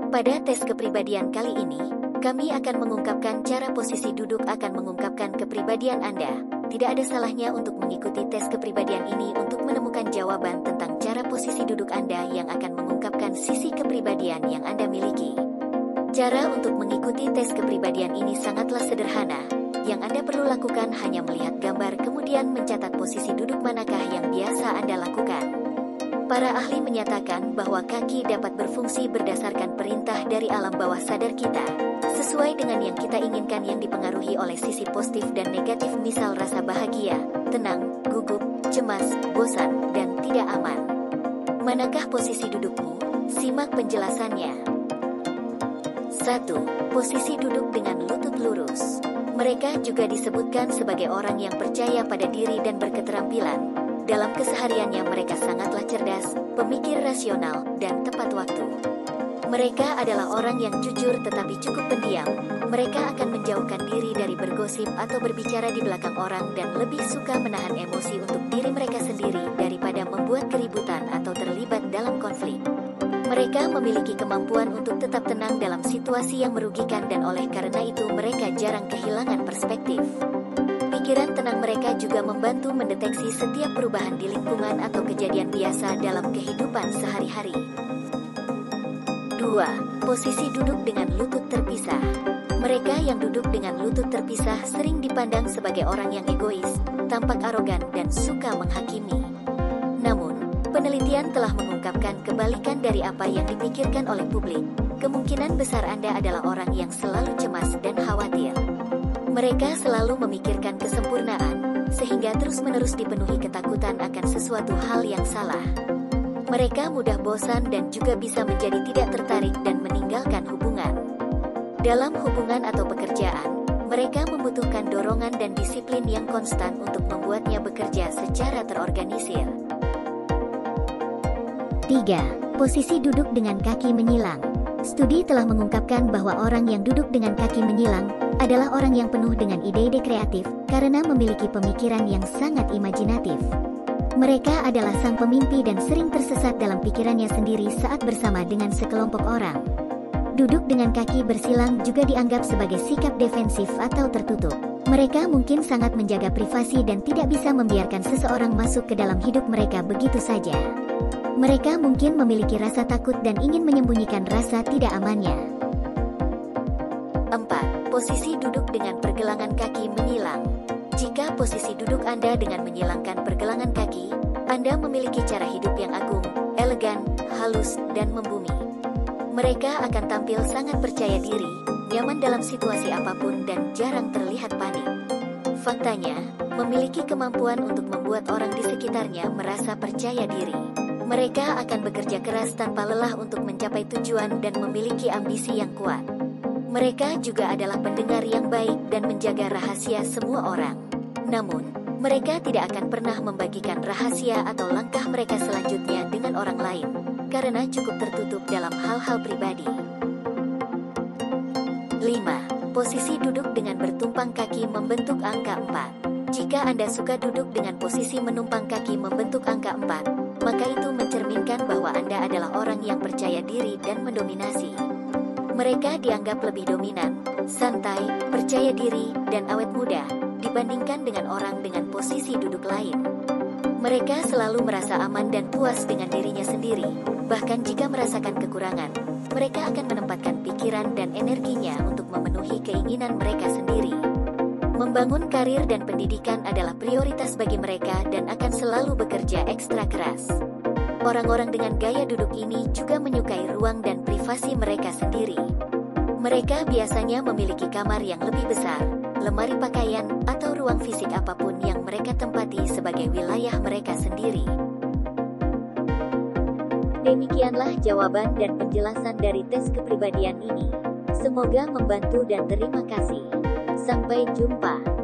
Pada tes kepribadian kali ini, kami akan mengungkapkan cara posisi duduk akan mengungkapkan kepribadian Anda. Tidak ada salahnya untuk mengikuti tes kepribadian ini untuk menemukan jawaban tentang cara posisi duduk Anda yang akan mengungkapkan sisi kepribadian yang Anda miliki. Cara untuk mengikuti tes kepribadian ini sangatlah sederhana. Yang Anda perlu lakukan hanya melihat gambar kemudian mencatat posisi duduk manakah yang biasa Anda lakukan. Para ahli menyatakan bahwa kaki dapat berfungsi berdasarkan perintah dari alam bawah sadar kita, sesuai dengan yang kita inginkan yang dipengaruhi oleh sisi positif dan negatif, misal rasa bahagia, tenang, gugup, cemas, bosan, dan tidak aman. Manakah posisi dudukmu? Simak penjelasannya. 1. Posisi duduk dengan lutut lurus. Mereka juga disebutkan sebagai orang yang percaya pada diri dan berketerampilan. Dalam kesehariannya mereka sangatlah cerdas, pemikir rasional, dan tepat waktu. Mereka adalah orang yang jujur tetapi cukup pendiam. Mereka akan menjauhkan diri dari bergosip atau berbicara di belakang orang dan lebih suka menahan emosi untuk diri mereka sendiri daripada membuat keributan atau terlibat dalam konflik. Mereka memiliki kemampuan untuk tetap tenang dalam situasi yang merugikan dan oleh karena itu mereka jarang kehilangan perspektif. Pikiran tenang mereka juga membantu mendeteksi setiap perubahan di lingkungan atau kejadian biasa dalam kehidupan sehari-hari. 2. Posisi duduk dengan lutut terpisah. Mereka yang duduk dengan lutut terpisah sering dipandang sebagai orang yang egois, tampak arogan, dan suka menghakimi. Namun, penelitian telah mengungkapkan kebalikan dari apa yang dipikirkan oleh publik. Kemungkinan besar Anda adalah orang yang selalu cemas dan khawatir. Mereka selalu memikirkan kesempurnaan, sehingga terus-menerus dipenuhi ketakutan akan sesuatu hal yang salah. Mereka mudah bosan dan juga bisa menjadi tidak tertarik dan meninggalkan hubungan. Dalam hubungan atau pekerjaan, mereka membutuhkan dorongan dan disiplin yang konstan untuk membuatnya bekerja secara terorganisir. 3. Posisi duduk dengan kaki menyilang. Studi telah mengungkapkan bahwa orang yang duduk dengan kaki menyilang adalah orang yang penuh dengan ide-ide kreatif karena memiliki pemikiran yang sangat imajinatif. Mereka adalah sang pemimpi dan sering tersesat dalam pikirannya sendiri saat bersama dengan sekelompok orang. Duduk dengan kaki bersilang juga dianggap sebagai sikap defensif atau tertutup. Mereka mungkin sangat menjaga privasi dan tidak bisa membiarkan seseorang masuk ke dalam hidup mereka begitu saja. Mereka mungkin memiliki rasa takut dan ingin menyembunyikan rasa tidak amannya. 4. Posisi duduk dengan pergelangan kaki menyilang. Jika posisi duduk Anda dengan menyilangkan pergelangan kaki, Anda memiliki cara hidup yang agung, elegan, halus, dan membumi. Mereka akan tampil sangat percaya diri, nyaman dalam situasi apapun dan jarang terlihat panik. Faktanya, memiliki kemampuan untuk membuat orang di sekitarnya merasa percaya diri. Mereka akan bekerja keras tanpa lelah untuk mencapai tujuan dan memiliki ambisi yang kuat. Mereka juga adalah pendengar yang baik dan menjaga rahasia semua orang. Namun, mereka tidak akan pernah membagikan rahasia atau langkah mereka selanjutnya dengan orang lain, karena cukup tertutup dalam hal-hal pribadi. 5. Posisi duduk dengan bertumpang kaki membentuk angka 4. Jika Anda suka duduk dengan posisi menumpang kaki membentuk angka 4, maka itu mencerminkan bahwa Anda adalah orang yang percaya diri dan mendominasi. Mereka dianggap lebih dominan, santai, percaya diri, dan awet muda, dibandingkan dengan orang dengan posisi duduk lain. Mereka selalu merasa aman dan puas dengan dirinya sendiri, bahkan jika merasakan kekurangan, mereka akan menempatkan pikiran dan energinya untuk memenuhi keinginan mereka sendiri. Membangun karir dan pendidikan adalah prioritas bagi mereka dan akan selalu bekerja ekstra keras. Orang-orang dengan gaya duduk ini juga menyukai ruang dan privasi mereka sendiri. Mereka biasanya memiliki kamar yang lebih besar, lemari pakaian, atau ruang fisik apapun yang mereka tempati sebagai wilayah mereka sendiri. Demikianlah jawaban dan penjelasan dari tes kepribadian ini. Semoga membantu dan terima kasih. Sampai jumpa.